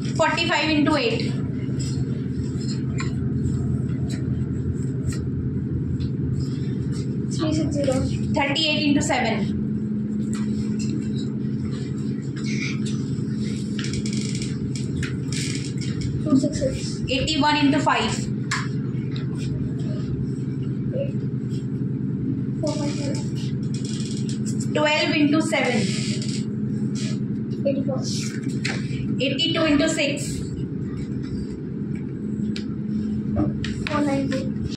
45 into 8. 360. 38 into 7. 266. 81 into 5. 455. 12 into 7. 84. 82 into 6. 490.